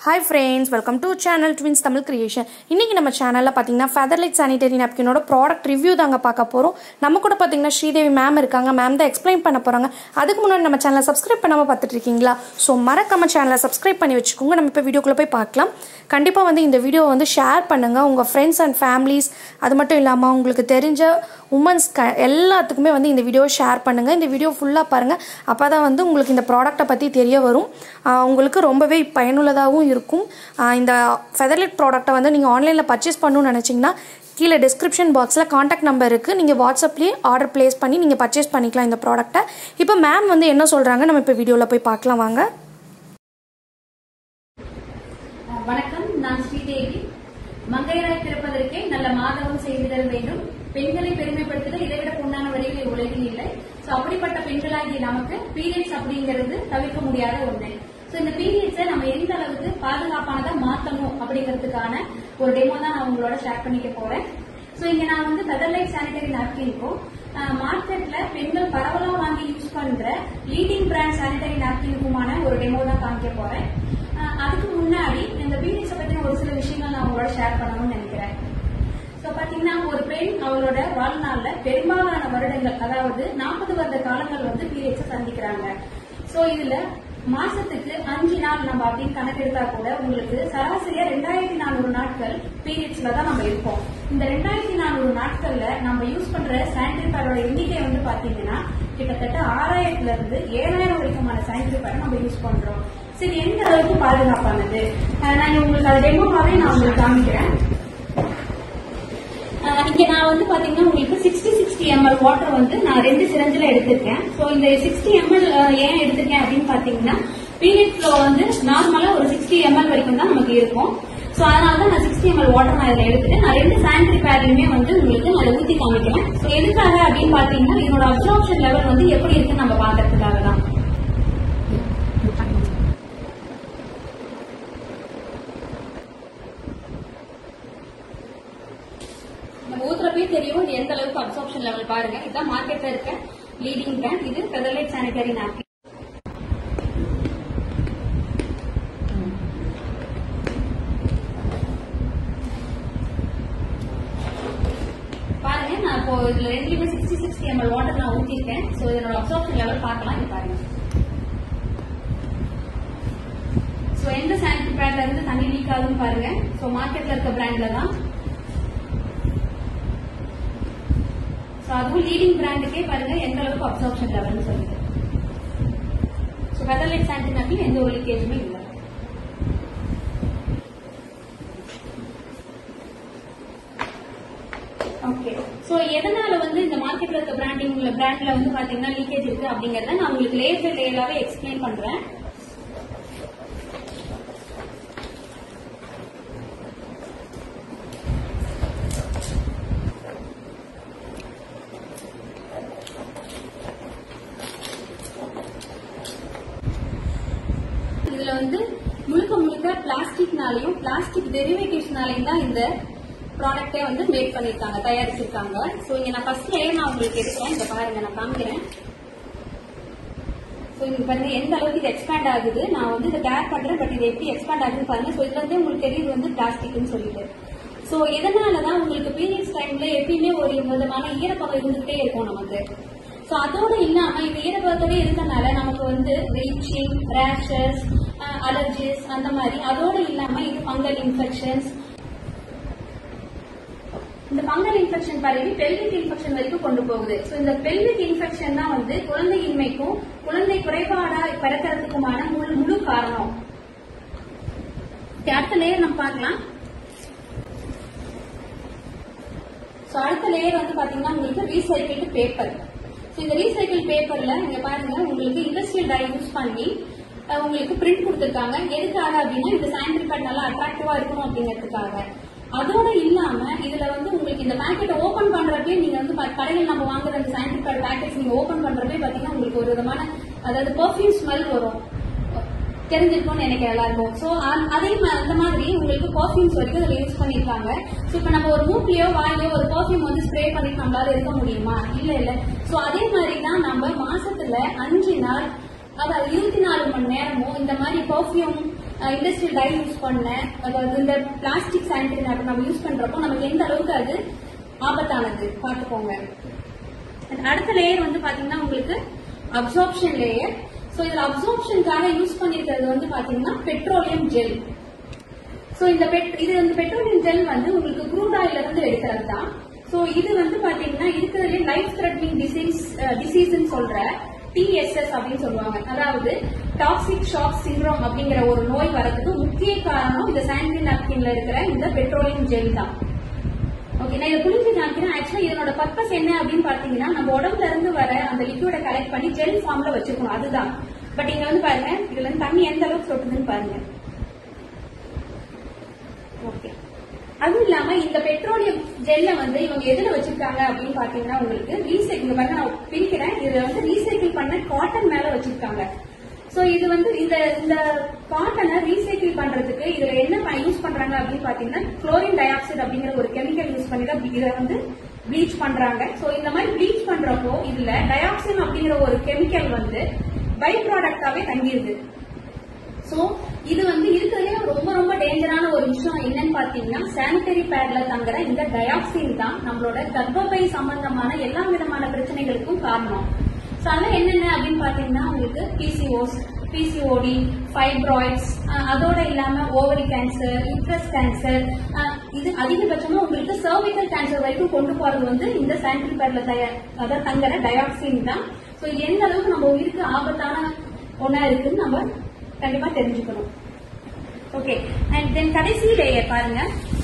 Hi friends, welcome to channel Twins Tamil Creation. இன்னைக்கு நம்ம சேனல்ல பாத்தீங்கன்னா Featherlight sanitary napkin ஓட ப்ராடக்ட் ரிவ்யூ தாங்க பார்க்க போறோம். நம்ம கூட பாத்தீங்கன்னா ஸ்ரீதேவி மேம் இருக்காங்க. மேம் தான் எக்ஸ்பிளைன் பண்ண போறாங்க. அதுக்கு முன்னாடி நம்ம சேனலை சப்ஸ்கிரைப் பண்ணாம பார்த்துட்டு இருக்கீங்களா? சோ மறக்காம சேனலை சப்ஸ்கிரைப் பண்ணி வச்சுக்கோங்க. நம்ம இப்ப வீடியோக்குள்ள போய் பார்க்கலாம். கண்டிப்பா இந்த வீடியோ ஷேர் பண்ணுங்க உங்க ஃப்ரெண்ட்ஸ் அண்ட் ஃபேமிலிஸ் அது மட்டும் இல்லாம உங்களுக்கு தெரிஞ்ச உமன்ஸ் எல்லாத்துக்குமே இந்த வீடியோ ஷேர் பண்ணுங்க. இந்த வீடியோ ஃபுல்லா பாருங்க. அப்பதான் உங்களுக்கு இந்த ப்ராடக்ட்டை பத்தி தெரிய வரும். உங்களுக்கு ரொம்பவே பயனுள்ளதாகவும் இருக்கும். இந்த Featherlight ப்ராடக்ட்டை நீங்க ஆன்லைன்ல பர்ச்சேஸ் பண்ணனும்னு நினைச்சீங்கன்னா கீழ டிஸ்கிரிப்ஷன் பாக்ஸ்ல கான்டாக்ட் நம்பர் இருக்கு. நீங்க வாட்ஸ்அப்லயே ஆர்டர் பிளேஸ் பண்ணி நீங்க பர்ச்சேஸ் பண்ணிக்கலாம் இந்த ப்ராடக்ட்டை. இப்போ மேம் என்ன சொல்றாங்க நம்ம இப்போ வீடியோல போய் பார்க்கலாம் வாங்க. வணக்கம், நான் ஸ்ரீதேவி. மங்கையராய் பிறப்பதற்கே நல்ல மாதவம் செய்திடல் வேண்டும். பெண்களை பெருமைப்படுத்துதல் இதைவிட பொன்னான வழிகள் உலகில் இல்லை. சோ அப்படிப்பட்ட பெண்களாகிய நமக்கு பீரியட்ஸ் அப்படிங்கிறது தவிர்க்க முடியாத ஒண்ணு. சோ இந்த பீரியட்ஸை நம்ம எந்த அளவுக்கு பாதுகாப்பானதா மாத்தணும் அப்படிங்கிறதுக்கான ஒரு டெமோ தான் நான் உங்களோட ஷேர் பண்ணிக்க போறேன். சோ இங்க நான் Featherlight sanitary napkinக்கும் மார்க்கெட்ல பெண்கள் பரவலா வாங்கி யூஸ் பண்ற லீடிங் பிராண்ட் சானிடரி நாப்கின்க்குமான ஒரு டெமோ தான் காமிக்க போறேன். அதுக்கு முன்னாடி இந்த பீரியட்ஸை பத்தி ஒரு சில விஷயங்கள் நான் உங்களோட ஷேர் பண்ணணும்னு நினைக்கிறேன். சோ பாத்தீங்கன்னா ஒரு பெண் அவளோட வாழ்நாள்ல பெரும்பாலான வருடங்கள், அதாவது 40 வருட காலங்கள் பீரியட்ஸை சந்திக்கிறாங்க. சோ இதுல மாசத்துக்கு 5 நாள் நம்ம அப்படின்னு கணக்கெடுத்தா கூட உங்களுக்கு சராசரியா 2400 நாட்கள் பீரியட்ஸ்ல தான் நம்ம இருப்போம். இந்த 2400 நாட்கள்ல நம்ம யூஸ் பண்ற சானிடரி பேடோட எண்ணிக்கை பாத்தீங்கன்னா கிட்டத்தட்ட 6000ல இருந்து 7000 வரைக்குமான சானிடரி பேட் நம்ம யூஸ் பண்றோம். சரி, எந்த அளவுக்கு பாதுகாப்பானது நான் உங்களுக்கு அது டெமோவாவே நான் உங்களுக்கு காமிக்கிறேன். இங்க நான் பாத்தீங்கன்னா உங்களுக்கு 60 ml வாட்டர் நான் 2 சிரஞ்சில எடுத்திருக்கேன். சோ இந்த 60 ml ஏன் எடுத்திருக்கேன் அப்படின்னு பாத்தீங்கன்னா பீரியட் ஃப்ளோ நார்மலா ஒரு 60 ml வரைக்கும் தான் நமக்கு இருக்கும். சோ அதனாலதான் நான் 60 ml வாட்டர் நான் இதில் எடுத்துட்டேன். நான் 2 சானிடரி பேட்லயுமே உங்களுக்கு நான் ஊத்தி காமிக்கிறேன். சோ எதுக்காக அப்படின்னு பாத்தீங்கன்னா இதோட அப்சார்ப்ஷன் லெவல் எப்படி இருக்குன்னு நம்ம பாக்கிறதுக்காக தான். ஊத்துறப்பே தெரியும் எந்த அளவுக்கு அப்சார்ப்ஷன் லெவல் பாருங்க. இதுதான் மார்க்கெட்ல இருக்க லீடிங் பிராண்ட். இது Featherlight sanitary napkin. பாருங்க, நான் இப்போ இதுல 60 ml வாட்டர் நான் ஊத்திருக்கேன். சோ இதோட அப்சார்ப்ஷன் லெவல் பார்க்கலாம். இது பாருங்க. சோ எந்த சானிடரி பேட்ல இருந்து தண்ணி லீக் ஆகுதுன்னு பாருங்க. சோ மார்க்கெட்ல இருக்க பிராண்ட்ல தான். அதுவும் லீடிங் பிராண்டுக்கே பாருங்க எந்த அளவுக்கு அப்சார்ப்ஷன் லெவல்னு சொல்லுது. Featherlight sanitary napkin எந்த ஒரு லீக்கேஜுமே இல்லை. ஓகே, சோ எதனால இந்த மார்க்கெட்ல இருக்க பிராண்ட்ல பாத்தீங்கன்னா லீக்கேஜ் இருக்கு அப்படிங்கறத நான் உங்களுக்கு லேயர் பை லேயராவே எக்ஸ்பிளைன் பண்றேன். இதுல முழுக்க முழுக்க பிளாஸ்டிக்னாலையும் பிளாஸ்டிக் டெரிவேட்டிவ்ஸ்னாலையும் தான் இந்த ப்ராடக்டே மேக் பண்ணிருக்காங்க, தயாரிச்சிருக்காங்க. சோ இங்க நான் ஃபர்ஸ்ட் லேயர் நான் உங்களுக்கு எடுக்கிறேன். இங்க பாருங்க, நான் காமிக்கிறேன். சோ இங்க பாருங்க எந்த அளவுக்கு இது எக்ஸ்பேண்ட் ஆகுது. நான் இதை கேர் பண்றேன், பட் இது எப்படி எக்ஸ்பேண்ட் ஆகுதுன்னு பாருங்க. சோ இதுல உங்களுக்கு தெரியுது பிளாஸ்டிக்னு சொல்லிட்டு. சோ எதனாலதான் உங்களுக்கு பீரியட்ஸ் டைம்ல எப்பயுமே ஒரு விதமான ஈரப்பதம் இருந்துகிட்டே இருக்கும் நமக்கு. சோ அதோட இல்லாம இந்த ஈரப்பதத்தோட இருக்கனால நமக்கு ரீச்சிங், ரேஷஸ், அலர்ஜிஸ் அந்த மாதிரி. அதோட இல்லாம இது ஃபங்கல் இன்ஃபெக்ஷன்ஸ். இந்த ஃபங்கல் இன்ஃபெக்ஷன் பரவி பெல்விக் இன்ஃபெக்ஷன் வரைக்கும் கொண்டு போகுது. சோ இந்த பெல்விக் இன்ஃபெக்ஷன் தான் குழந்தையின்மைக்கும் குழந்தை குறைபாடா பிறக்கிறதுக்குமான முழு காரணம். அடுத்த லேயர் நம்ம பார்க்கலாம். சோ அடுத்த லேயர் பாத்தீங்கன்னா உங்களுக்கு ரீசைக்கிள்டு பேப்பர். இந்த ரீசைக்கிள் பேப்பர்ல இங்க பாருங்க உங்களுக்கு இண்டஸ்ட்ரியல் டை யூஸ் பண்ணி உங்களுக்கு பிரிண்ட் கொடுத்திருக்காங்க. எதுக்காக அப்படின்னா இந்த சானிடரி பேட் நல்லா அட்ராக்டிவா இருக்கணும் அப்படிங்கிறதுக்காக. அதோட இல்லாம இதுல உங்களுக்கு இந்த பேக்கெட்டை ஓபன் பண்றப்பே நீங்க கடையில் நம்ம வாங்குற அந்த சானிடரி பேட் பேக்கெட்ஸ் நீங்க ஓபன் பண்றப்பே பாத்தீங்கன்னா உங்களுக்கு ஒரு விதமான அதாவது பெர்ஃபியூம் ஸ்மெல் வரும். தெரிஞ்சிருக்கும்னு எனக்கு எல்லாருக்கும். சோ அதே அந்த மாதிரி உங்களுக்கு பெர்ஃபியூம்ஸ் வரைக்கும் இதுல யூஸ் பண்ணிருக்காங்க. சோ இப்ப நம்ம ஒரு மூக்கிலயோ வாயிலோ ஒரு பெர்ஃபியூம் ஸ்ப்ரே பண்ணிட்டு நம்மளால இருக்க முடியுமா? இல்ல. சோ அதே மாதிரிதான் நம்ம மாசத்துல 5 நாள், அதாவது 24 மணி நேரமும் இந்த மாதிரி பெர்ஃபியூம் இண்டஸ்ட்ரியல் டை யூஸ் பண்ண, அதாவது இந்த பிளாஸ்டிக் சானிடரி நாப்கின் நம்ம யூஸ் பண்றப்போ நமக்கு எந்த அளவுக்கு அது ஆபத்தானது பார்த்துக்கோங்க. அடுத்த லேயர் வந்து பாத்தீங்கன்னா உங்களுக்கு அப்சார்ப்ஷன் லேயர். சோ இதுல அப்சார்ப்ஷனுக்காக யூஸ் பண்ணிருக்கிறது வந்து பாத்தீங்கன்னா பெட்ரோலியம் ஜெல். சோ இந்த பெட்ரோலியம் ஜெல் வந்து உங்களுக்கு க்ரூட் ஆயில இருந்து எடுக்கிறது தான். சோ இது வந்து பாத்தீங்கன்னா இருக்கிறதுலே லைஃப் த்ரெட்னிங் டிசீஸ் சொல்ற TSS அப்படின்னு சொல்லுவாங்க. அதாவது டாக்ஸிக் ஷாக் சிண்ட்ரோம் அப்படிங்கிற ஒரு நோய் வரதுக்கு முக்கிய காரணம் இந்த சானிடரி நாப்கின்ல இருக்கிற இந்த பெட்ரோலியம் ஜெல் தான். ஓகே, நான் இதை புரிஞ்சு காமிக்கிறேன். ஆக்சுவலா இதனோட பர்பஸ் என்ன அப்படின்னு பாத்தீங்கன்னா நம்ம உடம்புல இருந்து வர அந்த லிக்விட கலெக்ட் பண்ணி ஜெல் ஃபார்ம்ல வச்சுக்கணும், அதுதான். பட் இங்க வந்து பாருங்க, இதுல இருந்து தண்ணி எந்த அளவுக்கு சொட்டுதுன்னு பாருங்க. ஓகே, அதுவும் இல்லாம இந்த பெட்ரோலியம் ஜெல்ல வந்து இவங்க எதுல வச்சிருக்காங்க அப்படின்னு பாத்தீங்கன்னா உங்களுக்கு ரீசைக்கிள், பாருங்க நான் பிரிக்கிறேன், இதுல வந்து ரீசைக்கிள் பண்ண காட்டன் மேல வச்சிருக்காங்க. சோ இது வந்து இந்த காட்டனை ரீசைக்கிள் பண்றதுக்கு இதுல என்ன யூஸ் பண்றாங்க அப்படின்னு பாத்தீங்கன்னா குளோரின் டை ஆக்சைடு அப்படிங்கிற ஒரு கெமிக்கல் யூஸ் பண்ணி தான் இதை வந்து ப்ளீச் பண்றாங்க. சோ இந்த மாதிரி ப்ளீச் பண்றப்போ இதுல டயாக்சின் அப்படிங்கிற ஒரு கெமிக்கல் வந்து பை ப்ராடக்டாவே தங்கிருது. சோ இது வந்து இருக்கிறதுலே ரொம்ப ரொம்ப டேஞ்சரான ஒரு விஷயம் என்னன்னு பாத்தீங்கன்னா சானிடரி பேட்ல தங்குற இந்த டயாக்சின் தான் நம்மளோட கர்ப்பப்பை சம்பந்தமான எல்லா விதமான பிரச்சனைகளுக்கும் காரணம். சோ அதெல்லாம் என்னென்ன அப்படின்னு பாத்தீங்கன்னா உங்களுக்கு PCOS, PCOD, ஃபைப்ராய்ட்ஸ், அதோட இல்லாம ஓவரி கேன்சர், யூட்ரஸ் கேன்சர், இது அதிகபட்சமா உங்களுக்கு சர்விக்கல் கேன்சர் வரைக்கும் கொண்டு போறது வந்து இந்த சானிடரி பேட்ல தங்குற டயாக்சின் தான். சோ எந்த அளவுக்கு நம்ம உயிருக்கு ஆபத்தான ஒன்னா இருக்குன்னு நம்ம கண்டிப்பா தெரிஞ்சுக்கணும். ஓகே, அண்ட் தென் கடைசி லேயர் பாருங்க.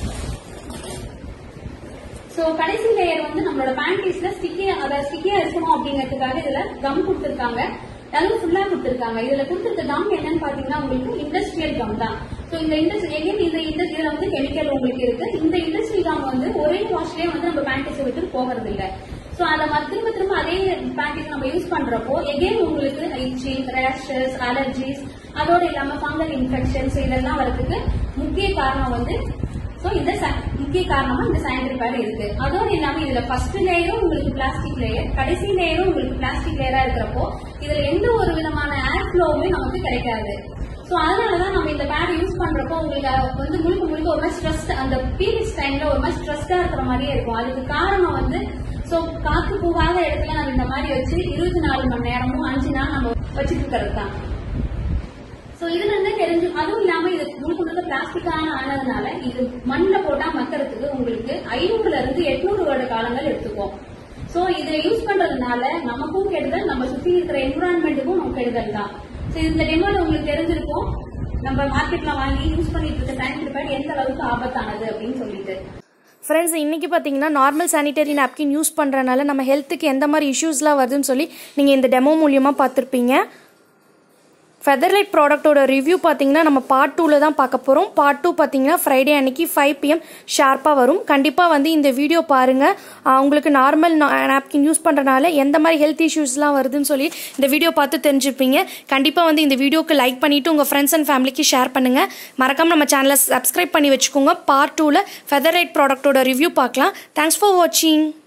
சோ கடைசி லேயர் வந்து நம்மளோட பேண்டீஸ்ல ஸ்டிக்கியா இருக்கணும் அப்படிங்கிறதுக்காக இதுல கம் கொடுத்திருக்காங்க, அதுவும் ஃபுல்லா கொடுத்திருக்காங்க. இதுல கொடுத்திருக்க கம் என்னன்னு பாத்தீங்கன்னா உங்களுக்கு இண்டஸ்ட்ரியல் கம் தான். சோ இந்த இதுல வந்து கெமிக்கல் உங்களுக்கு இருக்கு. இந்த இண்டஸ்ட்ரியல் கம் வந்து ஒரே வாஷ்லயே வந்து நம்ம பேண்டீஸ் விட்டு போகிறது இல்ல. சோ அதை திரும்ப அதே பேண்டீஸ் நம்ம யூஸ் பண்றப்போ எகைன் உங்களுக்கு இச்சிங், ரேஷஸ், அலர்ஜிஸ், அதோட இல்லாம ஃபங்கல் இன்ஃபெக்ஷன்ஸ் இதெல்லாம் வரதுக்கு முக்கிய காரணம் வந்து இந்த முக்கிய காரணமா இந்த சானிடரி பேட் இருக்கு. அதோட இல்லாம இதுல ஃபர்ஸ்ட் லேயரும் உங்களுக்கு பிளாஸ்டிக் லேயர், கடைசி லேயரும் உங்களுக்கு பிளாஸ்டிக் லேயரா இருக்கிறப்போ இதுல எந்த ஒரு விதமான ஏர் ஃப்ளோவுமே நமக்கு கிடைக்காது. சோ அதனாலதான் நம்ம இந்த பேட் யூஸ் பண்றப்போ உங்களுக்கு வந்து முழுக்க ஒரு மாதிரி ஸ்ட்ரெஸ், அந்த பீரியட்ஸ் டைம்ல ஒரு மாதிரி ஸ்ட்ரெஸ்டா இருக்கிற மாதிரியே இருக்கும். அதுக்கு காரணம் வந்து சோ காத்து போகாத இடத்துல நம்ம இந்த மாதிரி வச்சு 24 மணி நேரமும் 5 நாள் நம்ம வச்சுட்டு இருக்கிறது தான். சோ இதுல இருந்து தெரிஞ்சு, அதுவும் இல்லாம இது முழுக்க பிளாஸ்டிக்கான ஆனதுனால இது மண்ணுல போட்டா மக்கறதுக்கு உங்களுக்கு 500 இருந்து 800 வருட காலங்கள் எடுத்துக்கும். சோ இதை யூஸ் பண்றதுனால நமக்கும் கெடுதல், நம்ம சுத்தி இருக்கிற என்விரான்மெண்ட்டுக்கும் நமக்கு கெடுதல் தான். சோ இந்த டெமோல உங்களுக்கு தெரிஞ்சிருக்கும் நம்ம மார்க்கெட்ல வாங்கி யூஸ் பண்ணிட்டு இருக்க சானிடரி பேட் எந்த அளவுக்கு ஆபத்தானது அப்படின்னு சொல்லிட்டு. ஃப்ரெண்ட்ஸ், இன்றைக்கி பார்த்தீங்கன்னா நார்மல் சானிடரி நாப்கின் யூஸ் பண்ணுறனால நம்ம ஹெல்த்துக்கு எந்த மாதிரி இஷ்யூஸ்லாம் வருதுன்னு சொல்லி நீங்கள் இந்த டெமோ மூலியமாக பார்த்துருப்பீங்க. ஃபெதர்லைட் ப்ராடக்ட்டோட ரிவ்யூ பார்த்தீங்கன்னா நம்ம பார்ட் 2ல் தான் பார்க்க போகிறோம். பார்ட் 2 பார்த்தீங்கன்னா ஃப்ரைடே அன்னைக்கு 5 PM ஷார்ப்பாக வரும். கண்டிப்பாக வந்து இந்த வீடியோ பாருங்கள். உங்களுக்கு நார்மல் நாப்கின் யூஸ் பண்ணுறனால எந்த மாதிரி ஹெல்த் இஷ்யூஸ்லாம் வருதுன்னு சொல்லி இந்த வீடியோ பார்த்து தெரிஞ்சுப்பீங்க. கண்டிப்பாக வந்து இந்த வீடியோக்கு லைக் பண்ணிவிட்டு உங்கள் ஃப்ரெண்ட்ஸ் அண்ட் ஃபேமிலிக்கு ஷேர் பண்ணுங்கள். மறக்காமல் நம்ம சேனலை சப்ஸ்கிரைப் பண்ணி வச்சுக்கோங்க. பார்ட் 2ல் ஃபெதர்லைட் ப்ராடக்ட்டோட ரிவ்யூ பார்க்கலாம். தேங்க்ஸ் ஃபார் வாட்சிங்.